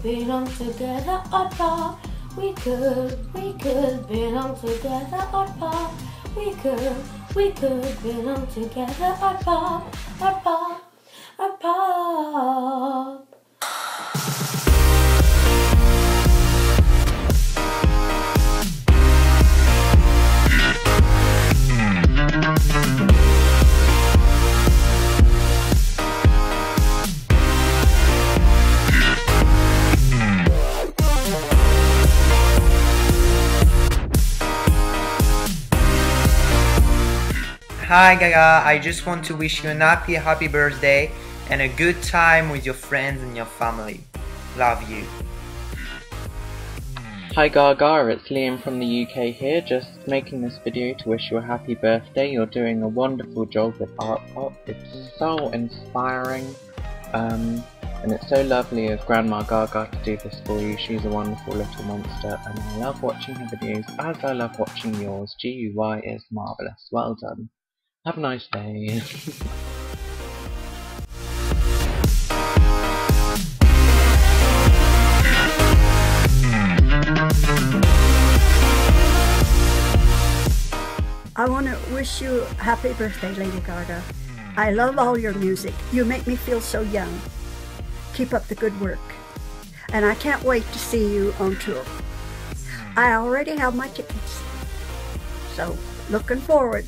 belong together, apart. We could belong together, apart. We could belong together, apart, apart, apart. Hi Gaga, I just want to wish you an happy birthday and a good time with your friends and your family. Love you. Hi Gaga, it's Liam from the UK here, just making this video to wish you a happy birthday. You're doing a wonderful job with Art Pop. It's so inspiring, and it's so lovely of Grandma Gaga to do this for you. She's a wonderful little monster, and I love watching her videos as I love watching yours. GUY is marvellous. Well done. Have a nice day. I want to wish you a happy birthday, Lady Gaga. I love all your music. You make me feel so young. Keep up the good work. And I can't wait to see you on tour. I already have my tickets. So, looking forward.